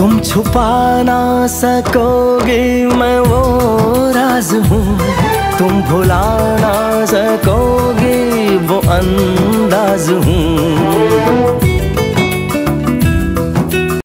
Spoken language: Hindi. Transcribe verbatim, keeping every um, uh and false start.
तुम छुपा ना सकोगे मैं वो राज हूँ, तुम भुला ना सकोगे वो अंदाज हूँ।